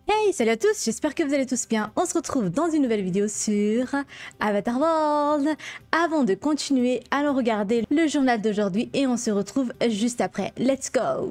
Hey, salut à tous, j'espère que vous allez tous bien. On se retrouve dans une nouvelle vidéo sur Avatar World. Avant de continuer, allons regarder le journal d'aujourd'hui et on se retrouve juste après. Let's go!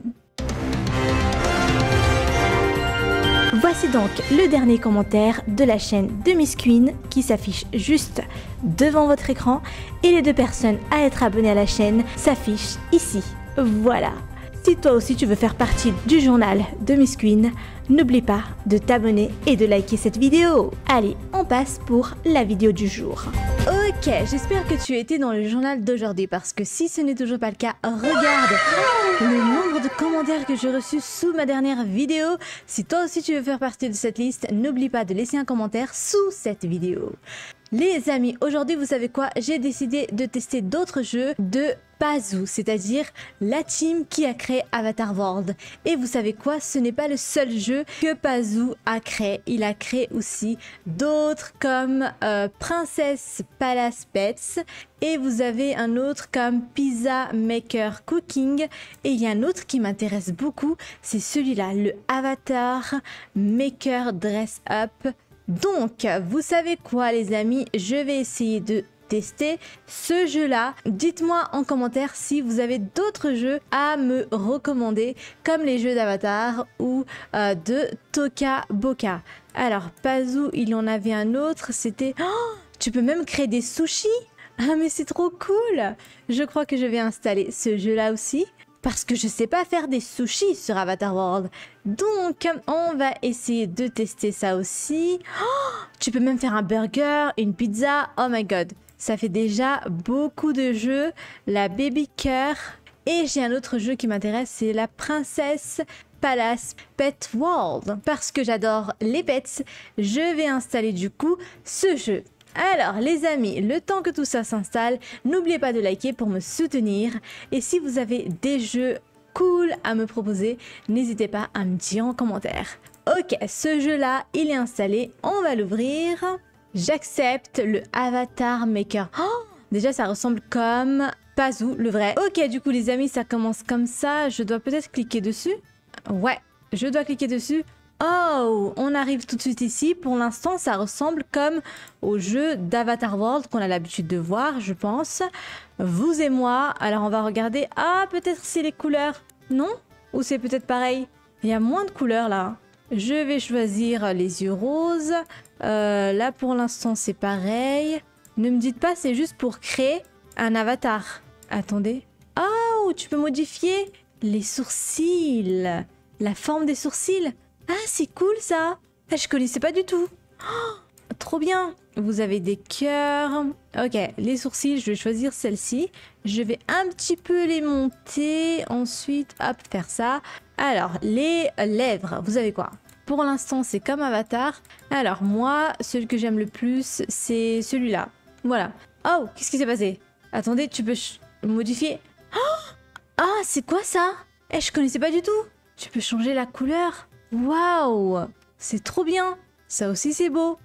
Voici donc le dernier commentaire de la chaîne de Miss Queen qui s'affiche juste devant votre écran et les deux personnes à être abonnées à la chaîne s'affichent ici. Voilà. Si toi aussi tu veux faire partie du journal de Miss Queen, n'oublie pas de t'abonner et de liker cette vidéo. Allez, on passe pour la vidéo du jour. Ok, j'espère que tu as été dans le journal d'aujourd'hui parce que si ce n'est toujours pas le cas, regarde le nombre de commentaires que j'ai reçus sous ma dernière vidéo. Si toi aussi tu veux faire partie de cette liste, n'oublie pas de laisser un commentaire sous cette vidéo. Les amis, aujourd'hui vous savez quoi, j'ai décidé de tester d'autres jeux de Pazu, c'est-à-dire la team qui a créé Avatar World. Et vous savez quoi, ce n'est pas le seul jeu que Pazu a créé, il a créé aussi d'autres comme Princess Palace Pets et vous avez un autre comme Pizza Maker Cooking et il y a un autre qui m'intéresse beaucoup, c'est celui-là, le Avatar Maker Dress Up. Donc, vous savez quoi les amis, je vais essayer de tester ce jeu-là. Dites-moi en commentaire si vous avez d'autres jeux à me recommander, comme les jeux d'Avatar ou de Toca Boca. Alors, Pazu, il en avait un autre, c'était... Oh, tu peux même créer des sushis. Ah mais c'est trop cool. Je crois que je vais installer ce jeu-là aussi. Parce que je sais pas faire des sushis sur Avatar World. Donc, on va essayer de tester ça aussi. Oh, tu peux même faire un burger, une pizza. Oh my god. Ça fait déjà beaucoup de jeux. La Baby Cœur. Et j'ai un autre jeu qui m'intéresse, c'est la Princess Palace Pet World. Parce que j'adore les pets, je vais installer du coup ce jeu. Alors les amis, le temps que tout ça s'installe, n'oubliez pas de liker pour me soutenir. Et si vous avez des jeux cool à me proposer, n'hésitez pas à me dire en commentaire. Ok, ce jeu-là, il est installé, on va l'ouvrir. J'accepte le Avatar Maker. Oh, déjà, ça ressemble comme Pazu, le vrai. Ok, du coup les amis, ça commence comme ça. Je dois peut-être cliquer dessus. Ouais, je dois cliquer dessus. Oh, on arrive tout de suite ici. Pour l'instant, ça ressemble comme au jeu d'Avatar World qu'on a l'habitude de voir, je pense. Vous et moi. Alors, on va regarder. Ah, peut-être c'est les couleurs. Non? Ou c'est peut-être pareil? Il y a moins de couleurs là. Je vais choisir les yeux roses. Là, pour l'instant, c'est pareil. Ne me dites pas, c'est juste pour créer un avatar. Attendez. Oh, tu peux modifier les sourcils. La forme des sourcils. Ah, c'est cool ça. Ah, je connaissais pas du tout. Oh, trop bien. Vous avez des cœurs. Ok, les sourcils, je vais choisir celle-ci. Je vais un petit peu les monter. Ensuite, hop, faire ça. Alors, les lèvres, vous avez quoi? Pour l'instant, c'est comme Avatar. Alors, moi, celui que j'aime le plus, c'est celui-là. Voilà. Oh, qu'est-ce qui s'est passé? Attendez, tu peux modifier. Oh, ah, c'est quoi ça? Eh, je connaissais pas du tout. Tu peux changer la couleur. Waouh, c'est trop bien. Ça aussi c'est beau.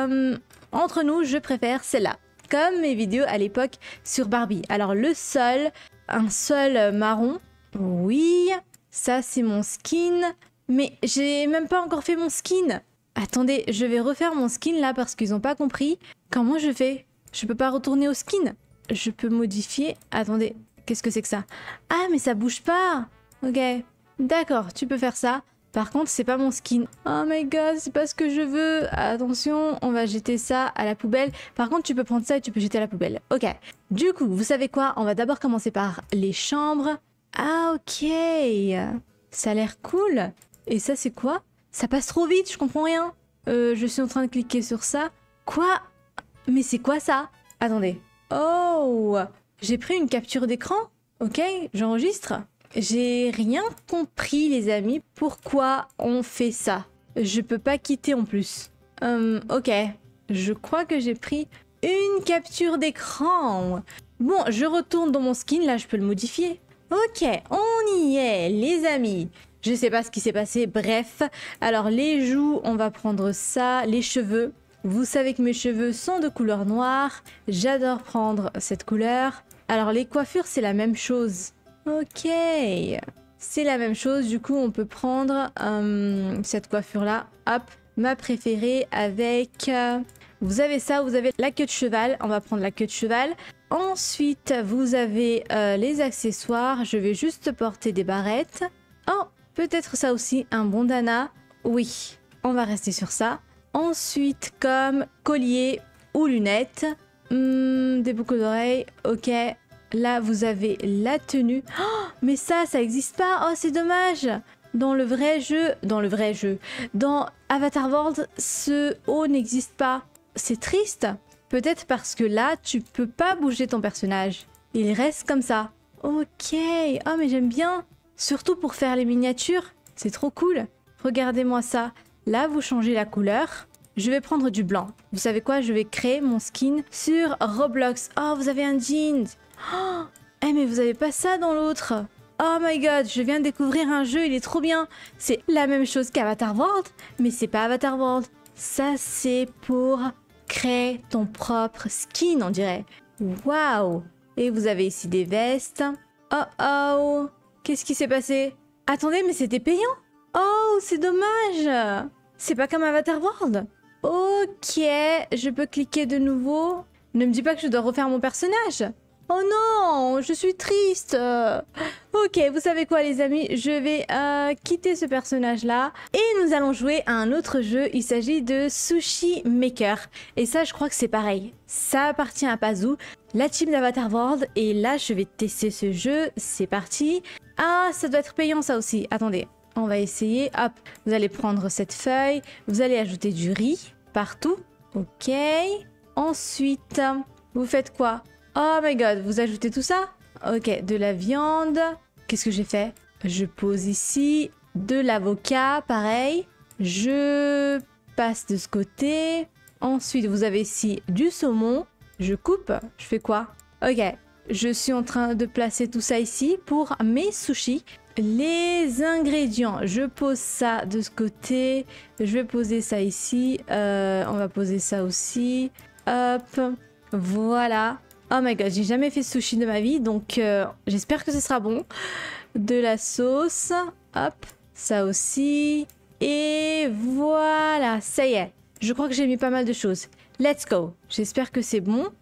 Entre nous, je préfère celle-là. Comme mes vidéos à l'époque sur Barbie. Alors le sol, un sol marron. Oui, ça c'est mon skin. Mais j'ai même pas encore fait mon skin. Attendez, je vais refaire mon skin là parce qu'ils n'ont pas compris. Comment je fais? Je peux pas retourner au skin. Je peux modifier. Attendez, qu'est-ce que c'est que ça? Ah mais ça bouge pas. Ok, d'accord, tu peux faire ça. Par contre, c'est pas mon skin. Oh my god, c'est pas ce que je veux. Attention, on va jeter ça à la poubelle. Par contre, tu peux prendre ça et tu peux jeter à la poubelle. Ok. Du coup, vous savez quoi? On va d'abord commencer par les chambres. Ah, ok. Ça a l'air cool. Et ça, c'est quoi? Ça passe trop vite, je comprends rien. Je suis en train de cliquer sur ça. Quoi? Mais c'est quoi ça? Attendez. Oh! J'ai pris une capture d'écran. Ok, j'enregistre. J'ai rien compris les amis, pourquoi on fait ça. Je peux pas quitter en plus. Ok, je crois que j'ai pris une capture d'écran. Bon, je retourne dans mon skin, là je peux le modifier. Ok, on y est les amis. Je sais pas ce qui s'est passé, bref. Alors les joues, on va prendre ça, les cheveux. Vous savez que mes cheveux sont de couleur noire. J'adore prendre cette couleur. Alors les coiffures, c'est la même chose. Ok, c'est la même chose. Du coup, on peut prendre cette coiffure-là. Hop, ma préférée avec... vous avez ça, vous avez la queue de cheval. On va prendre la queue de cheval. Ensuite, vous avez les accessoires. Je vais juste porter des barrettes. Oh, peut-être ça aussi, un bandana. Oui, on va rester sur ça. Ensuite, comme collier ou lunettes. Des boucles d'oreilles. Ok. Là, vous avez la tenue. Oh, mais ça n'existe pas. Oh, c'est dommage. Dans le vrai jeu, dans Avatar World, ce haut n'existe pas. C'est triste. Peut-être parce que là, tu peux pas bouger ton personnage. Il reste comme ça. Ok. Oh, mais j'aime bien. Surtout pour faire les miniatures. C'est trop cool. Regardez-moi ça. Là, vous changez la couleur. Je vais prendre du blanc. Vous savez quoi? Je vais créer mon skin sur Roblox. Oh, vous avez un jean. Oh, mais vous avez pas ça dans l'autre. Oh my god, je viens de découvrir un jeu, il est trop bien. C'est la même chose qu'Avatar World, mais c'est pas Avatar World. Ça, c'est pour créer ton propre skin, on dirait. Waouh! Et vous avez ici des vestes. Oh oh! Qu'est-ce qui s'est passé? Attendez, mais c'était payant? Oh, c'est dommage! C'est pas comme Avatar World. Ok, je peux cliquer de nouveau. Ne me dis pas que je dois refaire mon personnage. Oh non, je suis triste. Ok, vous savez quoi les amis, je vais quitter ce personnage-là. Et nous allons jouer à un autre jeu, il s'agit de Sushi Maker. Et ça, je crois que c'est pareil. Ça appartient à Pazou, la team d'Avatar World. Et là, je vais tester ce jeu, c'est parti. Ah, ça doit être payant ça aussi, attendez. On va essayer, hop, vous allez prendre cette feuille, vous allez ajouter du riz partout. Ok, ensuite, vous faites quoi? Oh my god, vous ajoutez tout ça? Ok, de la viande. Qu'est-ce que j'ai fait? Je pose ici de l'avocat, pareil. Je passe de ce côté. Ensuite, vous avez ici du saumon. Je coupe. Je fais quoi? Ok, je suis en train de placer tout ça ici pour mes sushis. Les ingrédients, je pose ça de ce côté. Je vais poser ça ici. On va poser ça aussi. Hop, voilà. Oh my god, j'ai jamais fait sushi de ma vie, donc j'espère que ce sera bon. De la sauce, hop, ça aussi. Et voilà, ça y est. Je crois que j'ai mis pas mal de choses. Let's go. J'espère que c'est bon.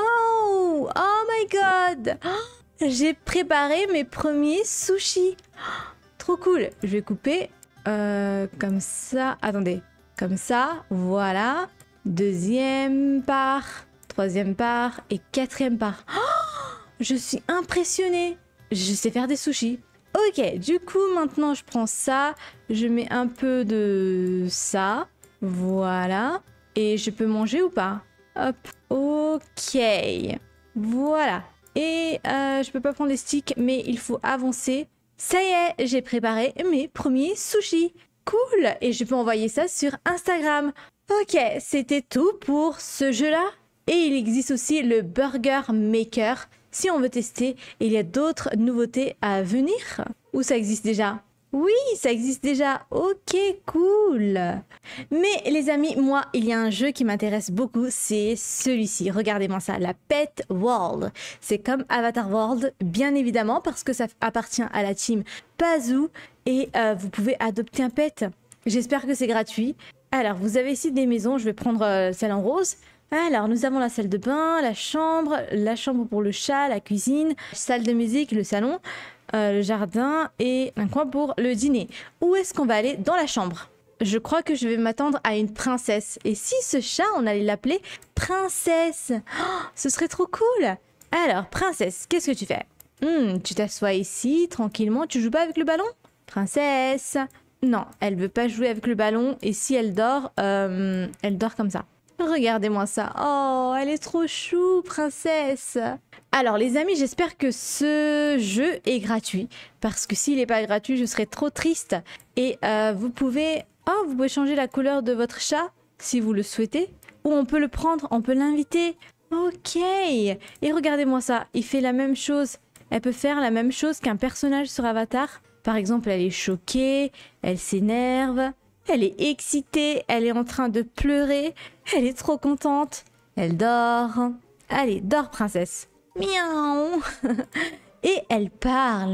Oh my god. J'ai préparé mes premiers sushis. Trop cool. Je vais couper comme ça. Attendez, comme ça, voilà. Deuxième part. Troisième part et quatrième part. Oh, je suis impressionnée. Je sais faire des sushis. Ok, du coup, maintenant, je prends ça. Je mets un peu de ça. Voilà. Et je peux manger ou pas? Hop. Ok. Voilà. Et je peux pas prendre les sticks, mais il faut avancer. Ça y est, j'ai préparé mes premiers sushis. Cool. Et je peux envoyer ça sur Instagram. Ok, c'était tout pour ce jeu-là. Et il existe aussi le Burger Maker. Si on veut tester, il y a d'autres nouveautés à venir. Ou ça existe déjà? Oui, ça existe déjà. Ok, cool. Mais les amis, moi, il y a un jeu qui m'intéresse beaucoup. C'est celui-ci. Regardez-moi ça, la Pet World. C'est comme Avatar World, bien évidemment, parce que ça appartient à la team Pazou. Et vous pouvez adopter un pet. J'espère que c'est gratuit. Alors, vous avez ici des maisons. Je vais prendre celle en rose. Alors, nous avons la salle de bain, la chambre pour le chat, la cuisine, salle de musique, le salon, le jardin et un coin pour le dîner. Où est-ce qu'on va aller? Dans la chambre. Je crois que je vais m'attendre à une princesse. Et si ce chat, on allait l'appeler Princesse? Oh, ce serait trop cool. Alors, Princesse, qu'est-ce que tu fais? Tu t'assois ici, tranquillement. Tu joues pas avec le ballon? Princesse. Non, elle veut pas jouer avec le ballon. Et si elle dort comme ça. Regardez-moi ça. Oh, elle est trop chou, princesse. Alors, les amis, j'espère que ce jeu est gratuit. Parce que s'il n'est pas gratuit, je serais trop triste. Et vous pouvez changer la couleur de votre chat, si vous le souhaitez. Ou on peut le prendre, on peut l'inviter. Ok. Et regardez-moi ça. Il fait la même chose. Elle peut faire la même chose qu'un personnage sur Avatar. Par exemple, elle est choquée, elle s'énerve. Elle est excitée, elle est en train de pleurer, elle est trop contente. Elle dort. Allez, dors princesse. Miaou. Et elle parle.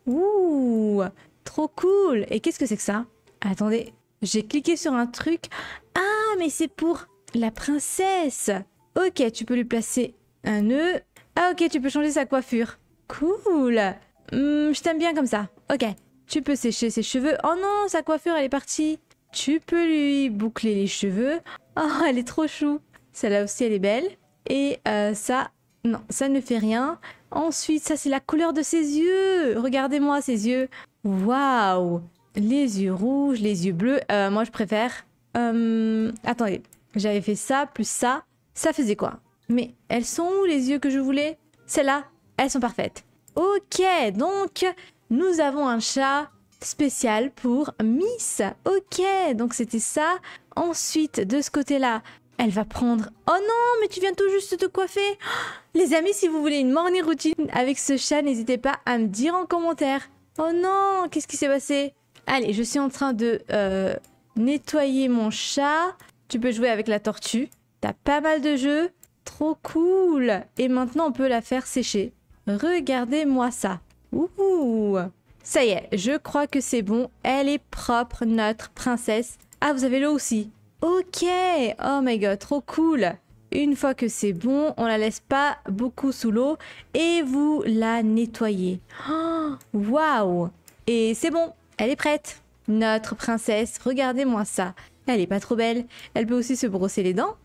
Ouh, trop cool. Et qu'est-ce que c'est que ça? Attendez, j'ai cliqué sur un truc. Ah, mais c'est pour la princesse. Ok, tu peux lui placer un nœud. Ah ok, tu peux changer sa coiffure. Cool. Je t'aime bien comme ça. Ok, tu peux sécher ses cheveux. Oh non, sa coiffure, elle est partie. Tu peux lui boucler les cheveux. Oh, elle est trop chou. Celle-là aussi, elle est belle. Et ça, non, ça ne fait rien. Ensuite, ça, c'est la couleur de ses yeux. Regardez-moi ses yeux. Waouh. Les yeux rouges, les yeux bleus. Moi, je préfère... attendez, j'avais fait ça, plus ça. Ça faisait quoi? Mais elles sont où les yeux que je voulais? Celles-là, elles sont parfaites. Ok, donc, nous avons un chat spécial pour Miss. Ok, donc c'était ça. Ensuite, de ce côté-là, elle va prendre... Oh non, mais tu viens tout juste de te coiffer. Les amis, si vous voulez une morning routine avec ce chat, n'hésitez pas à me dire en commentaire. Oh non, qu'est-ce qui s'est passé? Allez, je suis en train de nettoyer mon chat. Tu peux jouer avec la tortue. T'as pas mal de jeux. Trop cool. Et maintenant, on peut la faire sécher. Regardez-moi ça. Ouh. Ça y est, je crois que c'est bon. Elle est propre, notre princesse. Ah, vous avez l'eau aussi. Ok. Oh my god, trop cool. Une fois que c'est bon, on la laisse pas beaucoup sous l'eau et vous la nettoyez. Waouh. Et c'est bon, elle est prête. Notre princesse, regardez-moi ça. Elle est pas trop belle. Elle peut aussi se brosser les dents.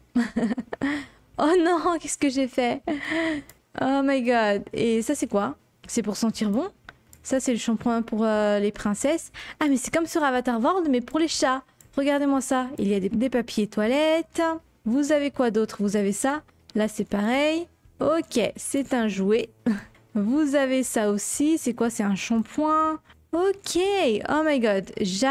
Oh non, qu'est-ce que j'ai fait? Oh my god. Et ça, c'est quoi? C'est pour sentir bon? Ça, c'est le shampoing pour les princesses. Ah, mais c'est comme sur Avatar World, mais pour les chats. Regardez-moi ça. Il y a des papiers toilettes. Vous avez quoi d'autre? Vous avez ça. Là, c'est pareil. Ok, c'est un jouet. Vous avez ça aussi. C'est quoi? C'est un shampoing. Ok. Oh my god.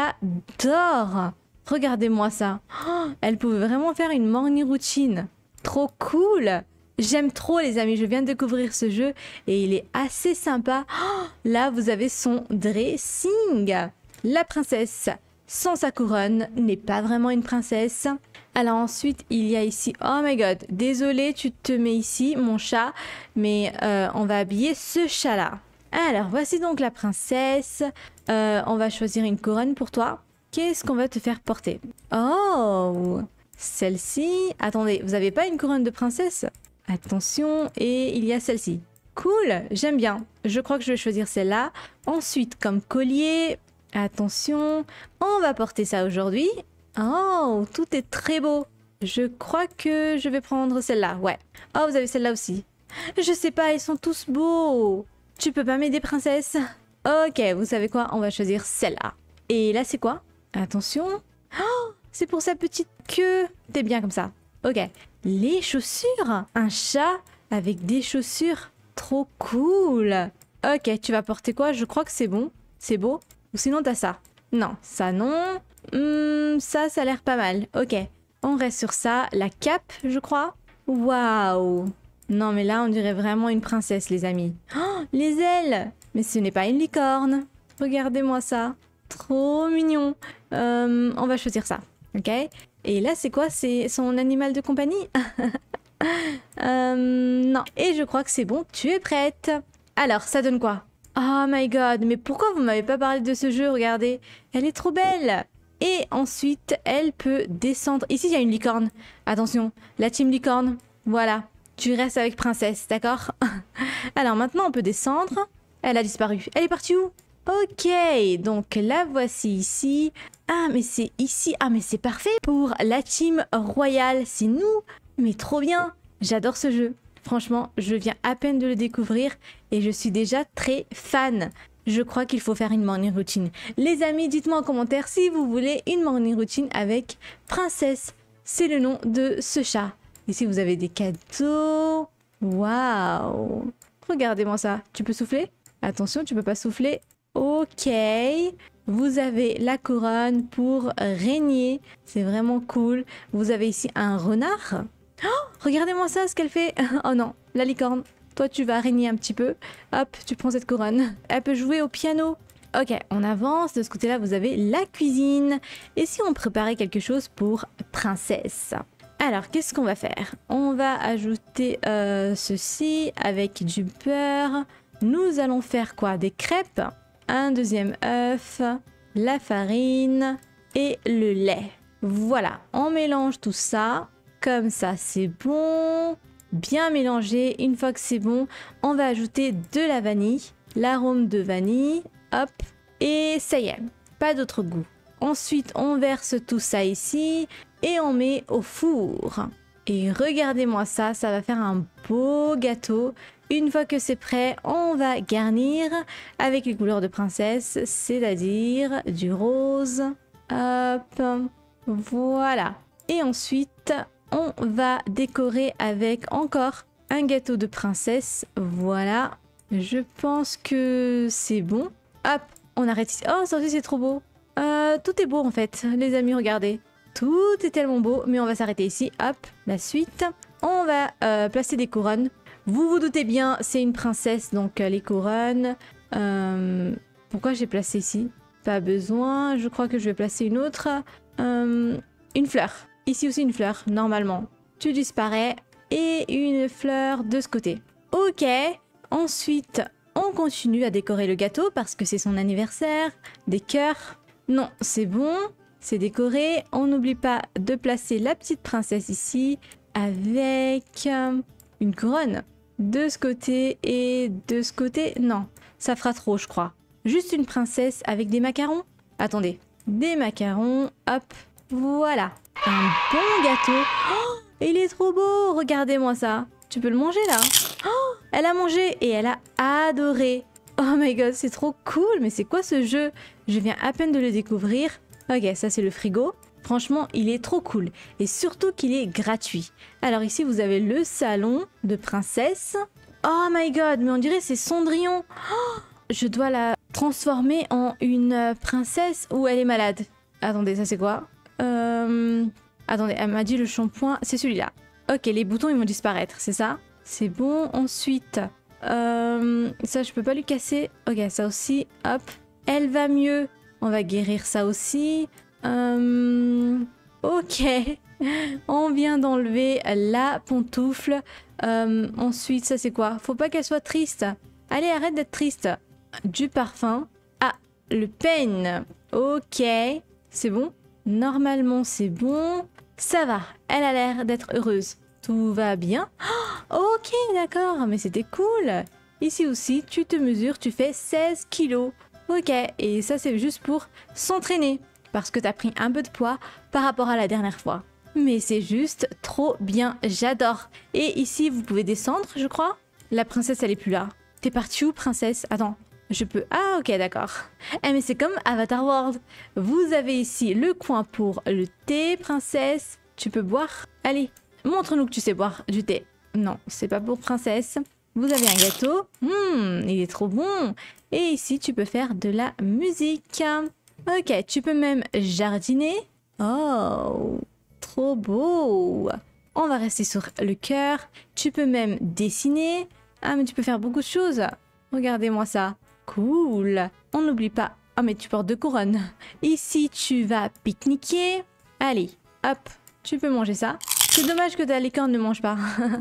J'adore. Regardez-moi ça. Oh, elle pouvait vraiment faire une morning routine. Trop cool. J'aime trop les amis. Je viens de découvrir ce jeu et il est assez sympa. Oh, là, vous avez son dressing. La princesse sans sa couronne n'est pas vraiment une princesse. Alors ensuite, il y a ici... Oh my god. Désolé, tu te mets ici, mon chat. Mais on va habiller ce chat-là. Alors, voici donc la princesse. On va choisir une couronne pour toi. Qu'est-ce qu'on va te faire porter? Oh, celle-ci. Attendez, vous n'avez pas une couronne de princesse? Attention, et il y a celle-ci. Cool, j'aime bien. Je crois que je vais choisir celle-là. Ensuite, comme collier, attention, on va porter ça aujourd'hui. Oh, tout est très beau. Je crois que je vais prendre celle-là, ouais. Oh, vous avez celle-là aussi. Je sais pas, ils sont tous beaux. Tu peux pas m'aider, princesse? Ok, vous savez quoi? On va choisir celle-là. Et là, c'est quoi? Attention. Oh, c'est pour sa petite queue. T'es bien comme ça. Ok. Les chaussures. Un chat avec des chaussures. Trop cool. Ok, tu vas porter quoi? Je crois que c'est bon. C'est beau. Ou sinon, t'as ça. Non, ça non. Ça a l'air pas mal. Ok. On reste sur ça. La cape, je crois. Waouh. Non, mais là, on dirait vraiment une princesse, les amis. Oh, les ailes. Mais ce n'est pas une licorne. Regardez-moi ça. Trop mignon. On va choisir ça. Ok. Et là, c'est quoi? C'est son animal de compagnie? Non. Et je crois que c'est bon. Tu es prête. Alors, ça donne quoi? Oh my god. Mais pourquoi vous m'avez pas parlé de ce jeu? Regardez. Elle est trop belle. Et ensuite, elle peut descendre. Ici, il y a une licorne. Attention. La team licorne. Voilà. Tu restes avec princesse. D'accord? Alors, maintenant, on peut descendre. Elle a disparu. Elle est partie où? Ok, donc la voici ici. Ah, mais c'est ici. Ah, mais c'est parfait pour la team royale. C'est nous. Mais trop bien. J'adore ce jeu. Franchement, je viens à peine de le découvrir et je suis déjà très fan. Je crois qu'il faut faire une morning routine. Les amis, dites-moi en commentaire si vous voulez une morning routine avec Princesse. C'est le nom de ce chat. Et si vous avez des cadeaux... Waouh. Regardez-moi ça. Tu peux souffler? Attention, tu peux pas souffler. Ok, vous avez la couronne pour régner, c'est vraiment cool. Vous avez ici un renard. Oh, regardez-moi ça, ce qu'elle fait. Oh non, la licorne. Toi, tu vas régner un petit peu. Hop, tu prends cette couronne. Elle peut jouer au piano. Ok, on avance. De ce côté-là, vous avez la cuisine. Et si on préparait quelque chose pour princesse? Alors, qu'est-ce qu'on va faire? On va ajouter ceci avec du beurre. Nous allons faire quoi? Des crêpes? un deuxième œuf, la farine et le lait. Voilà, on mélange tout ça. Comme ça, c'est bon. Bien mélangé. Une fois que c'est bon, on va ajouter de la vanille. L'arôme de vanille. Hop. Et ça y est, pas d'autre goût. Ensuite, on verse tout ça ici et on met au four. Et regardez-moi ça, ça va faire un beau gâteau. Une fois que c'est prêt, on va garnir avec les couleurs de princesse, c'est-à-dire du rose. Hop. Voilà. Et ensuite, on va décorer avec encore un gâteau de princesse. Voilà. Je pense que c'est bon. Hop, on arrête ici. Oh, ça aussi, c'est trop beau. Tout est beau, en fait. Les amis, regardez. Tout est tellement beau. Mais on va s'arrêter ici. Hop, la suite. On va placer des couronnes. Vous vous doutez bien, c'est une princesse. Donc, les couronnes. Pourquoi j'ai placé ici? Pas besoin. Je crois que je vais placer une autre. Une fleur. Ici aussi une fleur, normalement. Tu disparais. Et une fleur de ce côté. Ok. Ensuite, on continue à décorer le gâteau parce que c'est son anniversaire. Des cœurs. Non, c'est bon. C'est décoré. On n'oublie pas de placer la petite princesse ici. Avec une couronne. De ce côté et de ce côté. Non, ça fera trop, je crois. Juste une princesse avec des macarons. Attendez. Des macarons. Hop. Voilà. Un bon gâteau. Oh, il est trop beau. Regardez-moi ça. Tu peux le manger là. Oh, elle a mangé et elle a adoré. Oh my god, c'est trop cool. Mais c'est quoi ce jeu? Je viens à peine de le découvrir. Ok, ça c'est le frigo. Franchement, il est trop cool. Et surtout qu'il est gratuit. Alors ici, vous avez le salon de princesse. Oh my god, mais on dirait c'est Cendrillon. Oh, je dois la transformer en une princesse ou elle est malade. Attendez, ça c'est quoi? Attendez, elle m'a dit le shampoing. C'est celui-là. Ok, les boutons ils vont disparaître, c'est ça? C'est bon. Ensuite, ça je peux pas lui casser. Ok, ça aussi. Hop. Elle va mieux. On va guérir ça aussi. Ok. On vient d'enlever la pantoufle. Ensuite, ça c'est quoi? Faut pas qu'elle soit triste. Allez, arrête d'être triste. Du parfum. Ah, le peigne. Ok. C'est bon? Normalement, c'est bon. Ça va. Elle a l'air d'être heureuse. Tout va bien. Oh, ok, d'accord. Mais c'était cool. Ici aussi, tu te mesures, tu fais 16 kilos. Ok. Et ça, c'est juste pour s'entraîner. Parce que tu as pris un peu de poids par rapport à la dernière fois. Mais c'est juste trop bien. J'adore. Et ici, vous pouvez descendre, je crois. La princesse, elle est plus là. T'es partie où, princesse? Attends. Je peux... Ah, ok, d'accord. Eh, mais c'est comme Avatar World. Vous avez ici le coin pour le thé, princesse. Tu peux boire. Allez, montre-nous que tu sais boire du thé. Non, c'est pas pour princesse. Vous avez un gâteau. Il est trop bon. Et ici, tu peux faire de la musique. Ok, tu peux même jardiner. Oh, trop beau. On va rester sur le cœur. Tu peux même dessiner. Ah, mais tu peux faire beaucoup de choses. Regardez-moi ça. Cool. On n'oublie pas. Ah, mais tu portes 2 couronnes. Ici, tu vas pique-niquer. Allez, hop, tu peux manger ça. C'est dommage que ta licorne ne mange pas.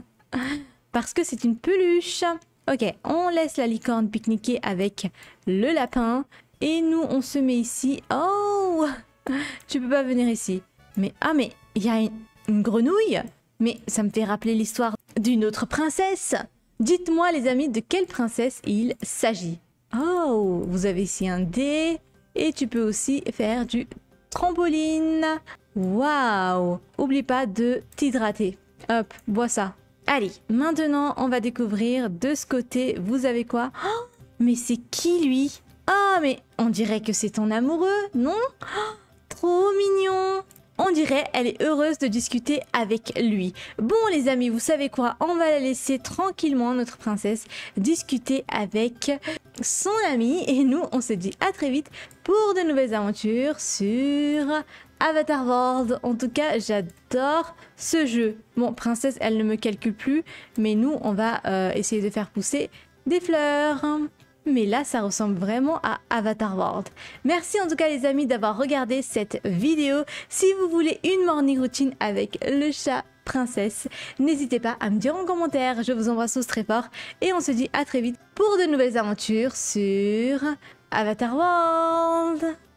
Parce que c'est une peluche. Ok, on laisse la licorne pique-niquer avec le lapin. Et nous, on se met ici. Oh, tu peux pas venir ici. Mais, ah, mais il y a une grenouille. Mais ça me fait rappeler l'histoire d'une autre princesse. Dites-moi, les amis, de quelle princesse il s'agit. Oh, vous avez ici un dé. Et tu peux aussi faire du trampoline. Waouh. Oublie pas de t'hydrater. Hop, bois ça. Allez, maintenant, on va découvrir de ce côté. Vous avez quoi? Oh, mais c'est qui, lui? Ah, mais on dirait que c'est ton amoureux, non? Oh, trop mignon. On dirait elle est heureuse de discuter avec lui. Bon les amis, vous savez quoi? On va la laisser tranquillement, notre princesse, discuter avec son ami. Et nous, on se dit à très vite pour de nouvelles aventures sur Avatar World. En tout cas, j'adore ce jeu. Bon, princesse, elle ne me calcule plus. Mais nous, on va essayer de faire pousser des fleurs. Mais là, ça ressemble vraiment à Avatar World. Merci en tout cas les amis d'avoir regardé cette vidéo. Si vous voulez une morning routine avec le chat princesse, n'hésitez pas à me dire en commentaire. Je vous embrasse tous très fort et on se dit à très vite pour de nouvelles aventures sur Avatar World.